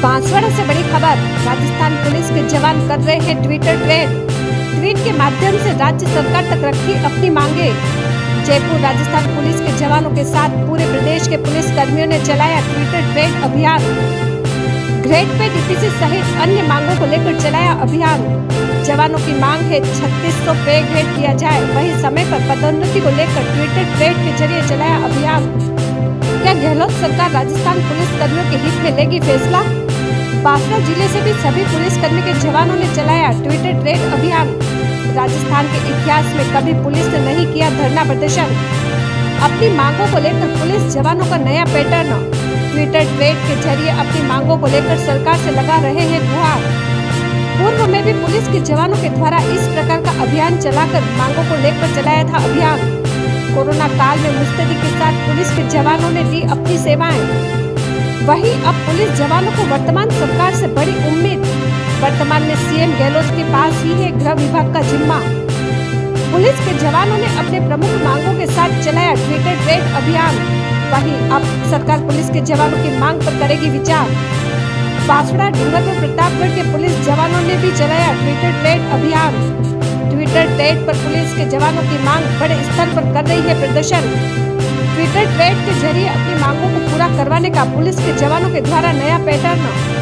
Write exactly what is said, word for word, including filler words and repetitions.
बांसवाड़ा से बड़ी खबर। राजस्थान पुलिस के जवान कर रहे हैं ट्विटर ट्रेंड। ट्वीट के माध्यम से राज्य सरकार तक रखी अपनी मांगे। जयपुर राजस्थान पुलिस के जवानों के साथ पूरे प्रदेश के पुलिस कर्मियों ने चलाया ट्विटर ट्रेंड अभियान। ग्रेड पे डीपीसी सहित अन्य मांगों को लेकर चलाया अभियान। जवानों की मांग है छत्तीस सौ पे ग्रेड किया जाए, वहीं समय पर पदोन्नति को लेकर ट्विटर ट्रेंड के जरिए चलाया अभियान। क्या गहलोत सरकार राजस्थान पुलिस कर्मियों के हित में लेगी फैसला? बांसवाड़ा जिले से भी सभी पुलिसकर्मी के जवानों ने चलाया ट्विटर ट्रेंड अभियान। राजस्थान के इतिहास में कभी पुलिस ने नहीं किया धरना प्रदर्शन। अपनी मांगों को लेकर पुलिस जवानों का नया पैटर्न। ट्विटर ट्रेंड के जरिए अपनी मांगों को लेकर सरकार से लगा रहे हैं गुहार। पूर्व में भी पुलिस के जवानों के द्वारा इस प्रकार का अभियान चलाकर मांगों को लेकर चलाया था अभियान। कोरोना काल में मुस्तैदी के साथ पुलिस के जवानों ने दी अपनी सेवाएं। वहीं अब पुलिस जवानों को वर्तमान सरकार से बड़ी उम्मीद। वर्तमान में सीएम गहलोत के पास ही है गृह विभाग का जिम्मा। पुलिस के जवानों ने अपने प्रमुख मांगों के साथ चलाया ट्विटर ट्रेंड अभियान। वहीं अब सरकार पुलिस के जवानों की मांग पर करेगी विचार। बांसवाड़ा, डूंगरपुर, प्रतापगढ़ के पुलिस जवानों ने भी चलाया ट्विटर ट्रेंड अभियान। ट्विटर ट्रेंड पर पुलिस के जवानों की मांग बड़े स्तर पर कर रही है प्रदर्शन। ट्विटर ट्रेंड के जरिए अपनी मांगों को पूरा करवाने का पुलिस के जवानों के द्वारा नया पैटर्न।